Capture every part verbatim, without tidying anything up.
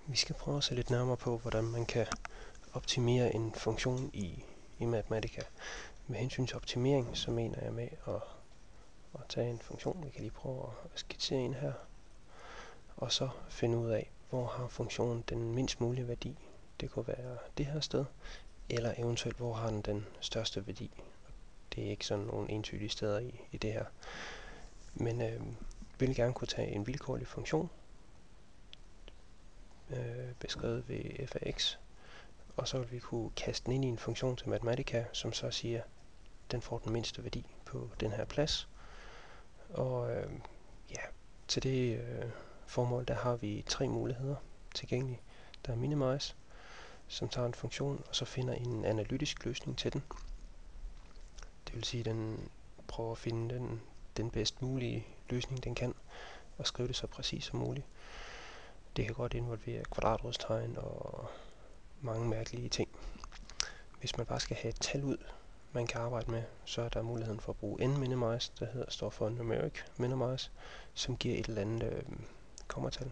Vi skal prøve at se lidt nærmere på, hvordan man kan optimere en funktion i, i Mathematica. Med hensyn til optimering, så mener jeg med at, at tage en funktion. Vi kan lige prøve at skitsere en her. Og så finde ud af, hvor har funktionen den mindst mulige værdi. Det kunne være det her sted, eller eventuelt, hvor har den den største værdi. Det er ikke sådan nogle entydige steder i, i det her. Men øh, vi vil gerne kunne tage en vilkårlig funktion, øh, beskrevet ved f af x, og så vil vi kunne kaste den ind i en funktion til Mathematica, som så siger, den får den mindste værdi på den her plads. Og øh, ja, til det øh, formål, der har vi tre muligheder tilgængelige. Der er minimize, som tager en funktion, og så finder en analytisk løsning til den. Det vil sige, at den prøver at finde den, den bedst mulige løsning, den kan, og skrive det så præcis som muligt. Det kan godt involvere kvadratrodstegn og mange mærkelige ting. Hvis man bare skal have et tal ud, man kan arbejde med, så er der muligheden for at bruge n-minimize, der hedder, står for numeric minimize, som giver et eller andet øh, kommatal.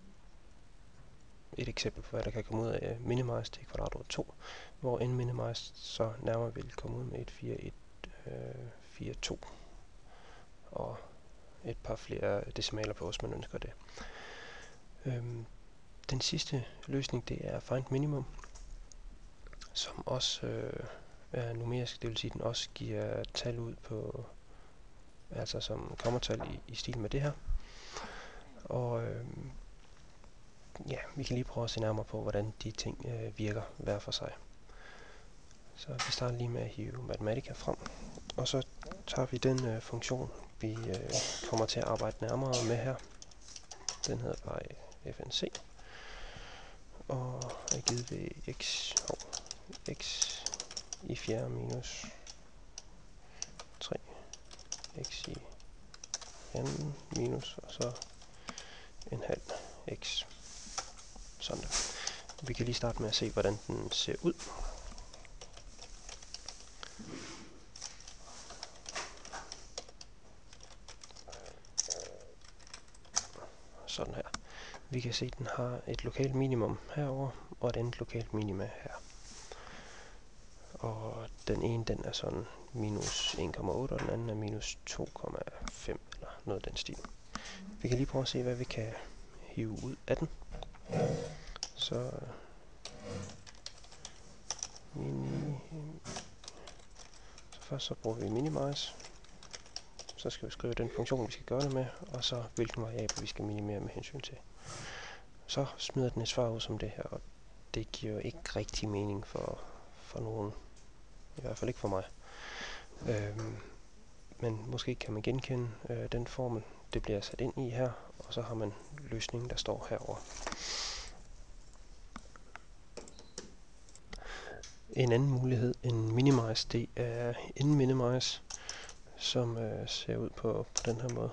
Et eksempel på, hvad der kan komme ud af minimize til kvadratrod to, hvor n-minimize så nærmere vil komme ud med et fire et fire to og et par flere decimaler på, hvis man ønsker det. Øhm, den sidste løsning, det er find minimum, som også øh, er numerisk, det vil sige, at den også giver tal ud på, altså som kommatal i, i stil med det her. Og øh, ja, vi kan lige prøve at se nærmere på, hvordan de ting øh, virker hver for sig. Så vi starter lige med at hive Mathematica frem, og så tager vi den øh, funktion, vi øh, kommer til at arbejde nærmere med her. Den hedder bare fnc, og er givet ved x, og x i fjerde minus tre, x i anden minus, og så en halv x. Sådan der. Vi kan lige starte med at se, hvordan den ser ud. Sådan her. Vi kan se, at den har et lokalt minimum herover og et andet lokalt minima her. Og den ene, den er sådan minus en komma otte, og den anden er minus to komma fem, eller noget af den stil. Vi kan lige prøve at se, hvad vi kan hive ud af den. Så, mini, så først så bruger vi minimize. Så skal vi skrive den funktion, vi skal gøre det med, og så hvilken variabel vi skal minimere med hensyn til. Så smider den et svar ud som det her, og det giver ikke rigtig mening for, for nogen. I hvert fald ikke for mig. Øhm, men måske kan man genkende øh, den formel, det bliver sat ind i her, og så har man løsningen, der står herover. En anden mulighed end minimize, det er n-minimize, som øh, ser ud på, på den her måde.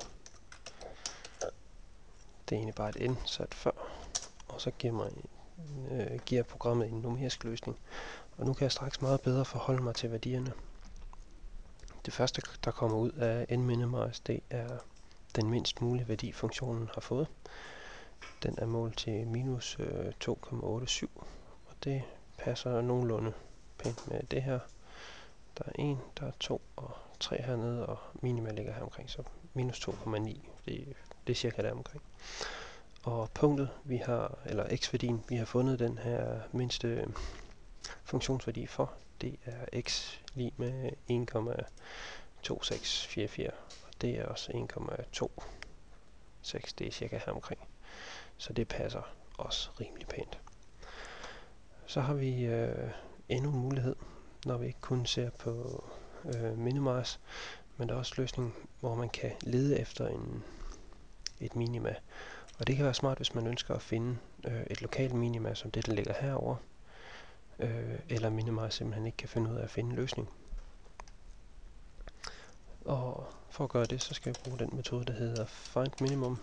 Det er egentlig bare et n sat før, og så giver, mig, øh, giver programmet en numerisk løsning. Og nu kan jeg straks meget bedre forholde mig til værdierne. Det første, der kommer ud af n-minimize, det er den mindst mulige værdi, funktionen har fået. Den er målt til minus øh, to komma otte syv, og det passer nogenlunde pænt med det her. Der er en, der er to og tre hernede, og minima ligger her omkring, så minus to komma ni, det, det er cirka der omkring. Og punktet, vi har, eller x-værdien, vi har fundet den her mindste funktionsværdi for, det er x lig med en komma to seks fire fire, og det er også en komma to seks, det er cirka her omkring. Så det passer også rimelig pænt. Så har vi øh, endnu en mulighed, når vi ikke kun ser på øh, minimize, men der er også løsning, hvor man kan lede efter en, et minima. Og det kan være smart, hvis man ønsker at finde øh, et lokalt minima, som det, der ligger herover, øh, eller minimize simpelthen ikke kan finde ud af at finde en løsning. Og for at gøre det, så skal vi bruge den metode, der hedder find minimum.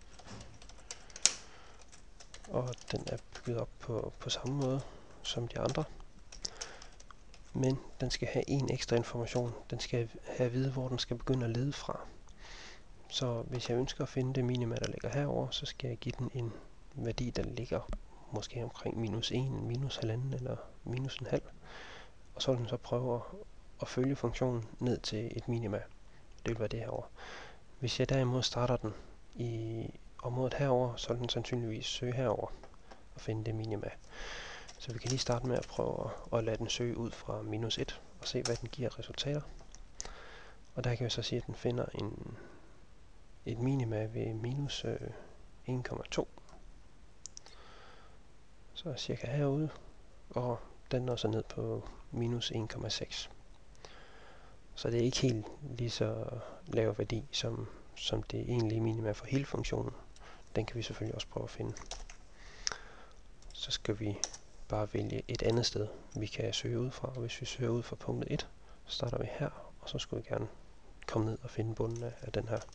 Og den er bygget op på, på samme måde som de andre. Men den skal have en ekstra information. Den skal have at vide, hvor den skal begynde at lede fra. Så hvis jeg ønsker at finde det minima, der ligger herover, så skal jeg give den en værdi, der ligger måske omkring minus en, minus halvanden eller minus en halv. Og så vil den så prøve at, at følge funktionen ned til et minima. Det vil være det herovre. Hvis jeg derimod starter den i området herover, så vil den sandsynligvis søge herover og finde det minima. Så vi kan lige starte med at prøve at, at lade den søge ud fra minus et og se, hvad den giver resultater. Og der kan vi så sige, at den finder en, et minima ved minus øh, en komma to. Så cirka herude, og den når så ned på minus en komma seks. Så det er ikke helt lige så lav værdi, som, som det egentlige minima for hele funktionen. Den kan vi selvfølgelig også prøve at finde. Så skal vi bare vælge et andet sted, vi kan søge ud fra. Og hvis vi søger ud fra punktet et, så starter vi her, og så skulle vi gerne komme ned og finde bunden af, af den her.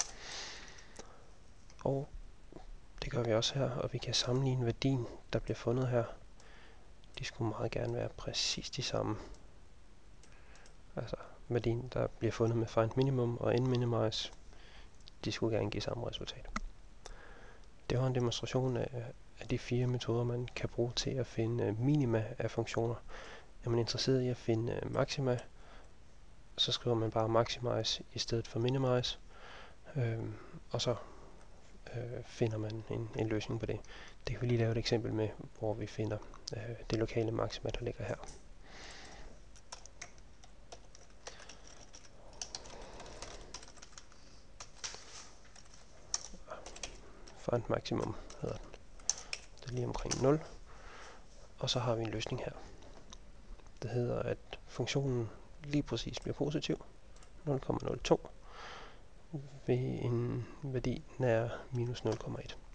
Og det gør vi også her, og vi kan sammenligne værdien, der bliver fundet her. De skulle meget gerne være præcis de samme. Altså værdien, der bliver fundet med find minimum og end minimize, de skulle gerne give samme resultat. Det var en demonstration af, af de fire metoder, man kan bruge til at finde minima af funktioner. Er man interesseret i at finde maxima, så skriver man bare maximize i stedet for minimize, øh, og så øh, finder man en, en løsning på det. Det kan vi lige lave et eksempel med, hvor vi finder øh, det lokale maxima, der ligger her. Find maximum hedder den. Det er lige omkring nul. Og så har vi en løsning her. Det hedder, at funktionen lige præcis bliver positiv. nul komma nul to ved en værdi nær minus nul komma et.